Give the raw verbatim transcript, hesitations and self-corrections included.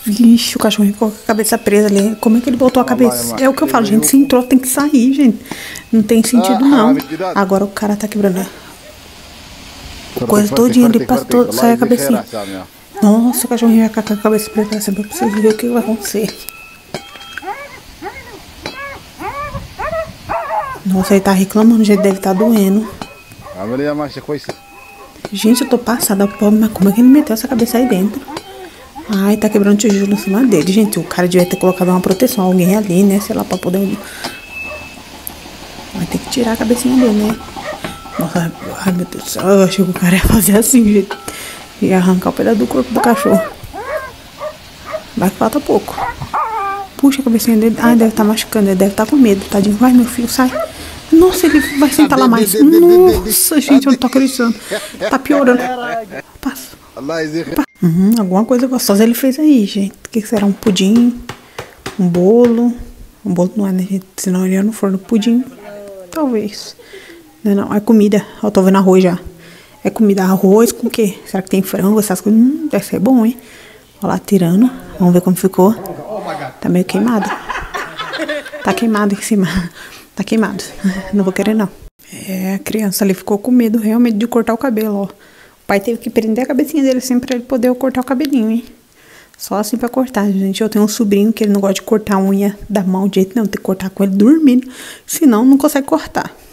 Vixe, o cachorro ficou com a cabeça presa ali. Como é que ele botou a cabeça? É o que eu falo, gente. Se entrou, tem que sair, gente. Não tem sentido, não. Agora o cara tá quebrando a coisa todinha ali pra sair a cabecinha. Nossa, o cachorrinho vai catar a cabeça presa pra sempre. Eu preciso ver o que vai acontecer. Nossa, ele tá reclamando, gente. Deve estar doendo. Gente, eu tô passada, pobre, mas como é que ele meteu essa cabeça aí dentro? Ai, tá quebrando tijolo em cima dele. Gente, o cara devia ter colocado uma proteção, alguém ali, né? Sei lá, pra poder... Vai ter que tirar a cabecinha dele, né? Nossa, ai meu Deus do céu. Eu achei que o cara ia fazer assim, gente. Ia arrancar o pedaço do corpo do cachorro. Vai que falta pouco. Puxa a cabecinha dele. Ai, deve estar tá machucando, ele deve estar tá com medo, tadinho. Vai, meu filho, sai. Nossa, ele vai sentar lá mais. Nossa, gente, eu não tô acreditando. Tá piorando. Passa. Uhum, alguma coisa gostosa ele fez aí, gente. O que será? Um pudim? Um bolo? Um bolo não é, né, gente? Senão ele ia no forno. Pudim? Talvez. Não, não. É comida. Eu tô vendo arroz já. É comida. Arroz com o quê? Será que tem frango? Essas coisas? Hum, deve ser bom, hein? Olha lá, tirando. Vamos ver como ficou. Tá meio queimado. Tá queimado em cima. Tá queimado. Não vou querer, não. É, a criança ali ficou com medo realmente de cortar o cabelo, ó. O pai teve que prender a cabecinha dele assim pra ele poder cortar o cabelinho, hein? Só assim pra cortar, gente. Eu tenho um sobrinho que ele não gosta de cortar a unha da mão de jeito nenhum. Tem que cortar com ele dormindo. Senão não consegue cortar.